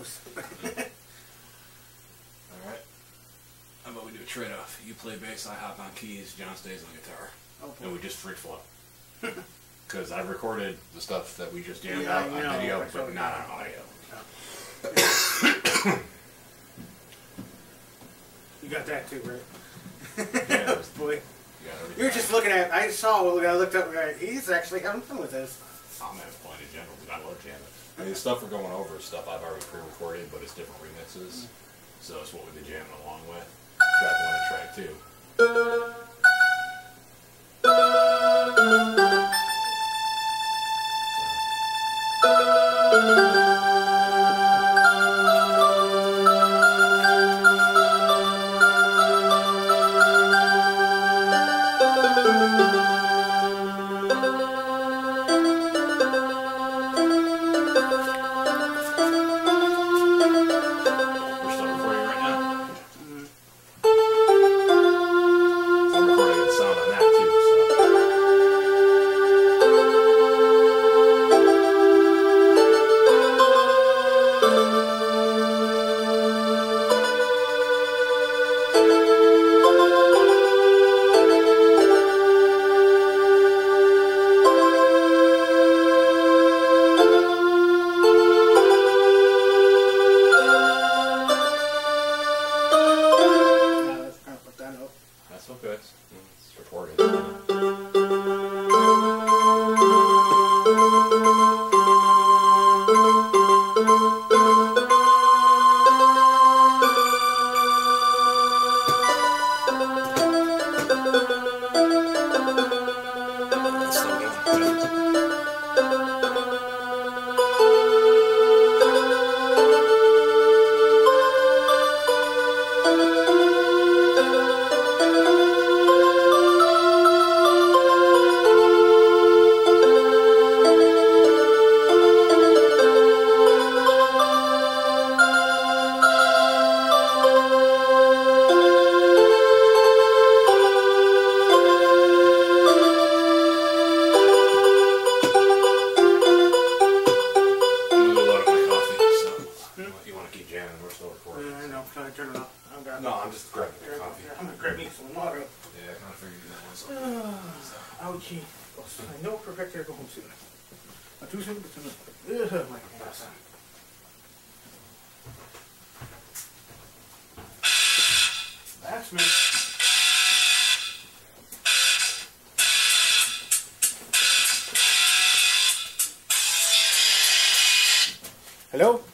knows? Alright. How about we do a trade-off? You play bass, I hop on keys, John stays on guitar. Okay. And we just free flow. Because I've recorded the stuff that we just jammed Yeah, out on video, that's but what- not on audio. You got that too, right? Yeah. Boy. Yeah, You were just looking at, I saw when I looked up, he's actually having fun with this. I'm having fun in general, but I love jamming. I mean, the stuff we're going over is stuff I've already pre-recorded, but it's different remixes. So it's what we've been jamming along with. Track 1 and track 2. We're still recording right now. So I'm recording the sound on that too. Let's kind of put that up. That's okay. It's recorded. It's still going. I'm gonna go load up my coffee, so you want to keep jamming, we're still recording. I know, I'm trying to turn it off. I've got No, I'm just grabbing the coffee. I'm going to grab me some water. Yeah, I kind of figured that was Ouchie. I know for a fact I go home soon. Not too soon, but soon. Ugh, my ass. That's me. Hello?